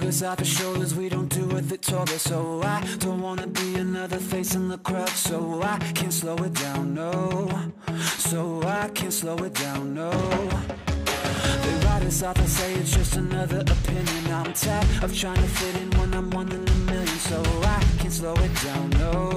Shrug us off the shoulders, we don't do what they told us. So I don't wanna be another face in the crowd. So I can't slow it down, no. So I can't slow it down, no. They write us off and say it's just another opinion. I'm tired of trying to fit in when I'm one in a million. So I can't slow it down, no.